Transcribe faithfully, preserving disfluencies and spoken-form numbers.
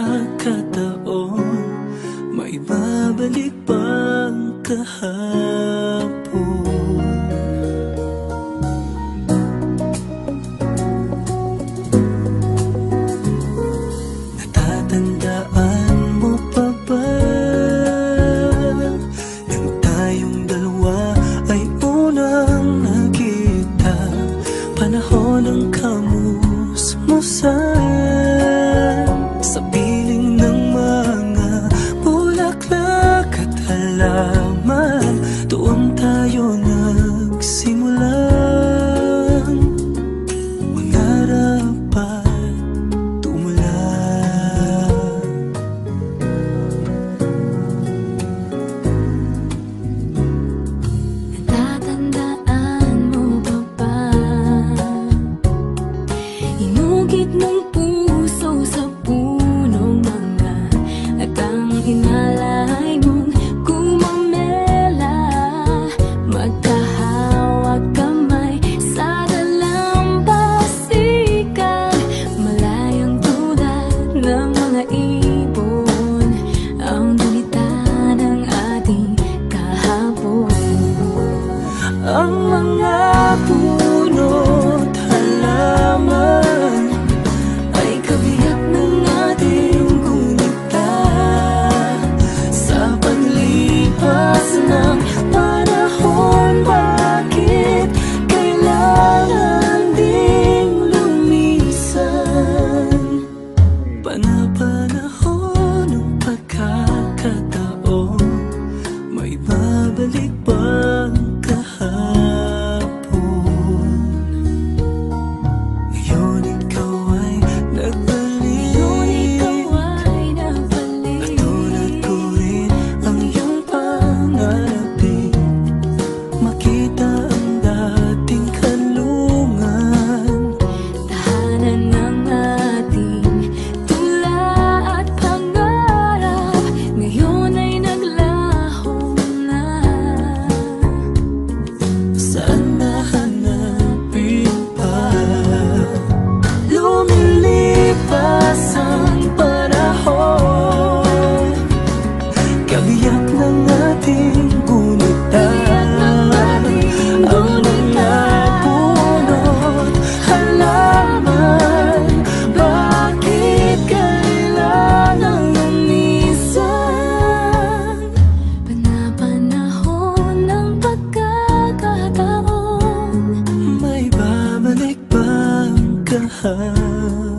pagkakataon, maibabalik bang kahapon? Natatandaan mo pa ba nang tayong dalawa ay unang nakita? Panahon ng kamusmusan sa piling ng mga bulaklak at halaman. Doon tayo nagsimulang mangarap at tumulan. Natatandaan mo ba ba inugit ng puso sa punong mangga at ang hinalay mong gumamela, magkahawag kamay sa dalampasigan, malayang tulad ng mga ibon ang gunita ng ating kahapon. Ang mga puno't halaman ay kabiyak ng ating gunita sa paglipas ng panahon. Bakit kailangan ding lumisan? Panapanahon ng pagkakataon, may babalik bang kahapon? Ngayon ikaw ay nagbalik, at tulad ko rin ang iyong pangarapin. Makita ang dating kanlungan, Tahanan ng ating tula at pangarap, ngayon ay naglaho na. saan nahanapin pa? Lumilipas ang panahon, kabiyak ng ating gunita. Ang mga puno't halaman, bakit kailangan lumisan? Panapanahon ng pagkakataon, May babalik bang kahapon?